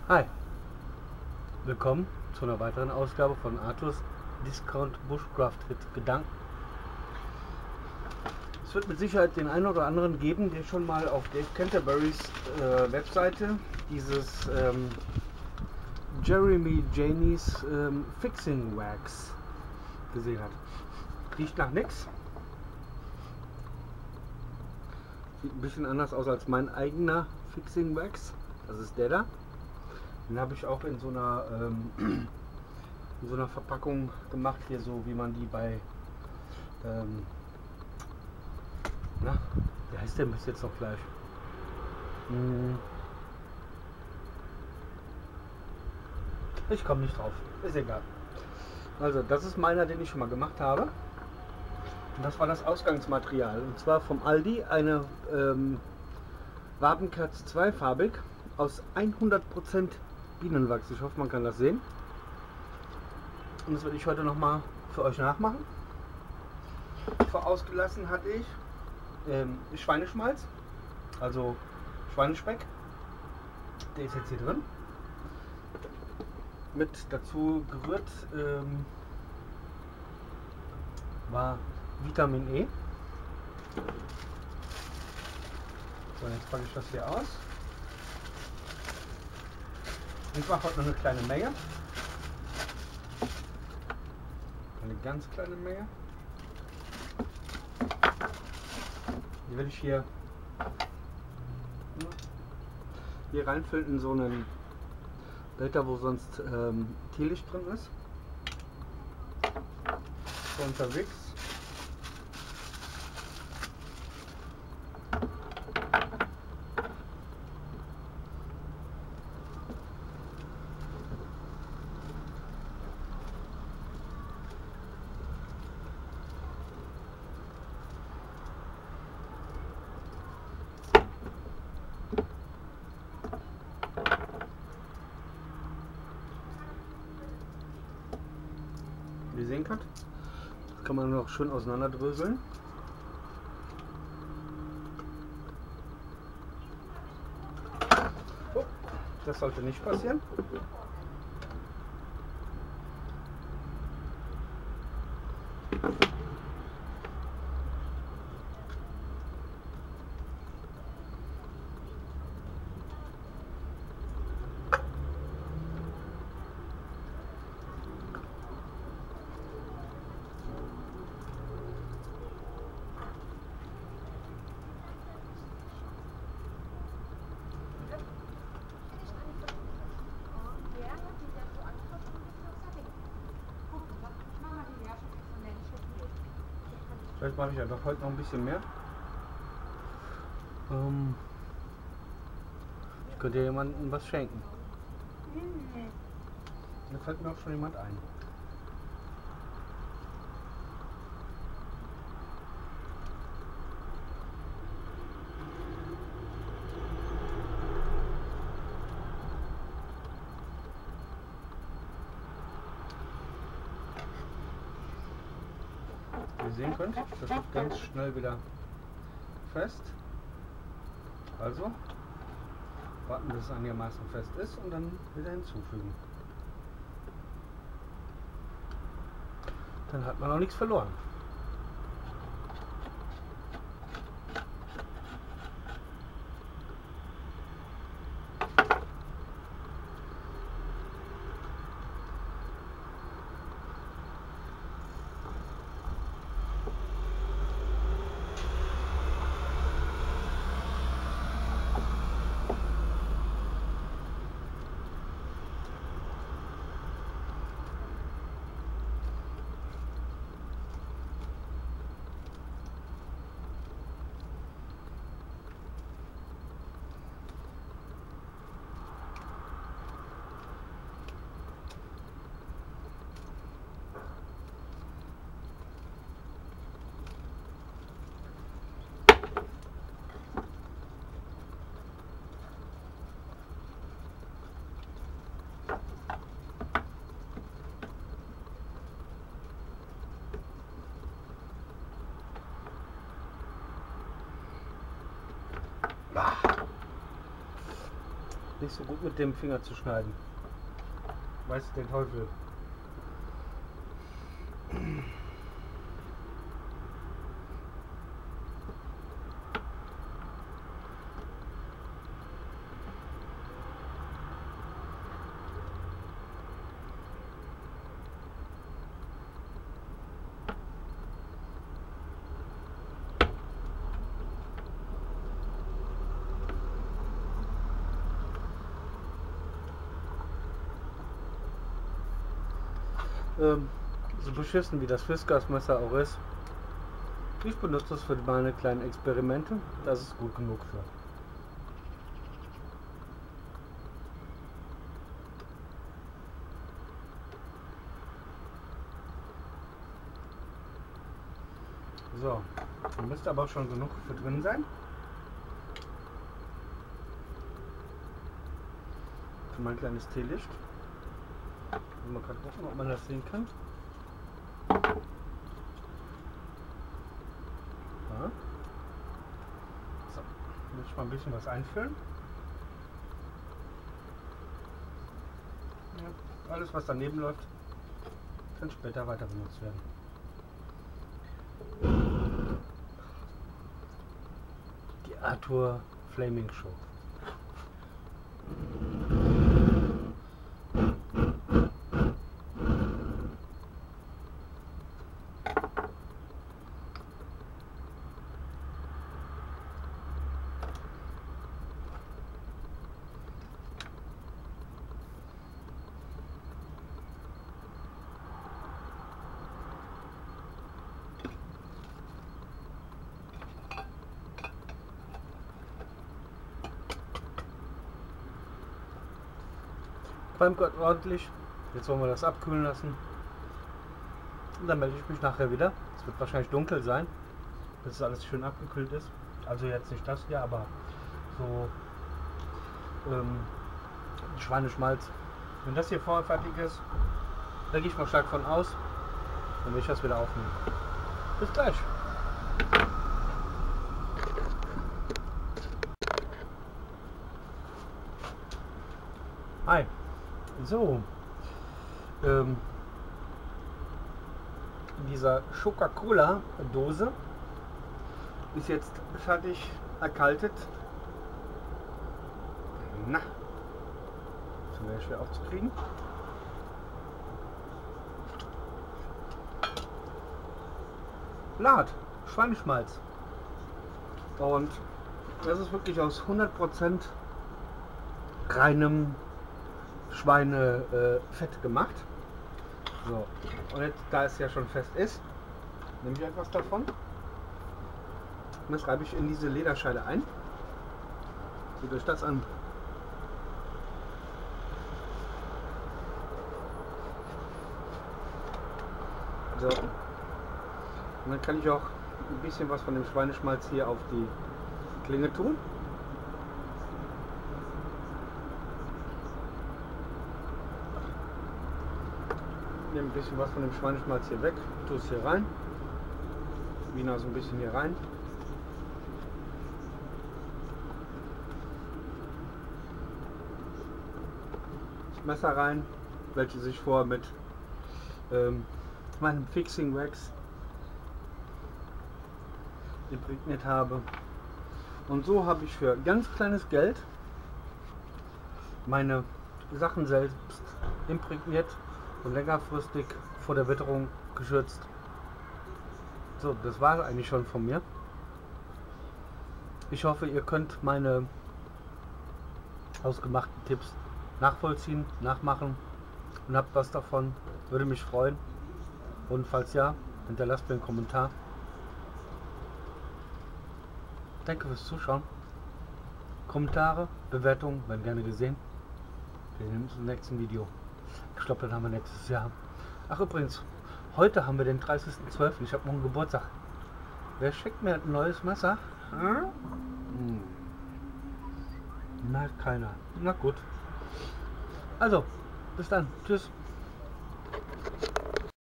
Hi, willkommen zu einer weiteren Ausgabe von Artus Discount Bushcraft Hit Gedanken. Es wird mit Sicherheit den einen oder anderen geben, der schon mal auf Dave Canterburys Webseite dieses Jeremy Janie's Fixing Wax gesehen hat. Riecht nach nix. Sieht ein bisschen anders aus als mein eigener Fixing Wax. Das ist der da. Den habe ich auch in so einer Verpackung gemacht, hier so wie man die bei na, wie heißt der bis jetzt noch gleich? Ich komme nicht drauf, ist egal. Also das ist meiner, den ich schon mal gemacht habe. Und das war das Ausgangsmaterial. Und zwar vom Aldi eine Wabenkerz zweifarbig aus 100% Bienenwachs. Ich hoffe, man kann das sehen. Und das werde ich heute noch mal für euch nachmachen. Vorausgelassen hatte ich Schweineschmalz, also Schweinespeck. Der ist jetzt hier drin. Mit dazu gerührt war Vitamin E. So, jetzt packe ich das hier aus. Ich mache heute noch eine kleine Menge. Eine ganz kleine Menge. Die will ich hier reinfüllen in so einen Behälter, wo sonst Teelicht drin ist. So unterwegs. Wie ihr sehen könnt, das kann man noch schön auseinanderdröseln. Oh, das sollte nicht passieren. Vielleicht mache ich ja doch heute noch ein bisschen mehr. Ich könnte ja jemandem was schenken. Da fällt mir auch schon jemand ein. Wie ihr sehen könnt, das wird ganz schnell wieder fest. Also warten, bis es einigermaßen fest ist und dann wieder hinzufügen. Dann hat man auch nichts verloren. nicht so gut mit dem Finger zu schneiden. Weiß den Teufel. So beschissen wie das Fiskars-Messer auch ist, ich benutze es für meine kleinen Experimente. Das ist gut genug für. So, da müsste aber schon genug für drin sein. Für mein kleines Teelicht. Mal gerade gucken, ob man das sehen kann. Ja. So, muss ich mal ein bisschen was einfüllen. Ja, alles was daneben läuft, kann später weiter benutzt werden. Die Arthur Flaming Show. Qualmt Gott ordentlich. Jetzt wollen wir das abkühlen lassen. Und dann melde ich mich nachher wieder. Es wird wahrscheinlich dunkel sein, bis es alles schön abgekühlt ist. Also jetzt nicht das hier, aber so Schweineschmalz. Wenn das hier vorher fertig ist, da gehe ich mal stark von aus. Dann will ich das wieder aufnehmen. Bis gleich. Hi. So, dieser Coca-Cola-Dose ist jetzt fertig erkaltet. Na, ist sehr schwer aufzukriegen. Lard, Schweineschmalz. Und das ist wirklich aus 100% reinem Schweinefett gemacht. So, und jetzt, da es ja schon fest ist, nehme ich etwas davon. Und das reibe ich in diese Lederscheide ein. Seht euch das an. So. Und dann kann ich auch ein bisschen was von dem Schweineschmalz hier auf die Klinge tun. Nehme ein bisschen was von dem Schweineschmalz hier weg, tue es hier rein, Wiener so ein bisschen hier rein. Das Messer rein, welches ich vorher mit meinem Fixing Wax imprägniert habe. Und so habe ich für ganz kleines Geld meine Sachen selbst imprägniert und längerfristig vor der Witterung geschützt. So, das war eigentlich schon von mir. Ich hoffe, ihr könnt meine ausgemachten Tipps nachvollziehen, nachmachen und habt was davon. Würde mich freuen. Und falls ja, hinterlasst mir einen Kommentar. Danke fürs Zuschauen. Kommentare, Bewertungen werden gerne gesehen. Wir sehen uns im nächsten Video. Ich glaube, dann haben wir nächstes Jahr. Ach übrigens, heute haben wir den 30.12. Ich habe morgen Geburtstag. Wer schickt mir ein neues Messer? Na, keiner. Na gut. Also, bis dann. Tschüss.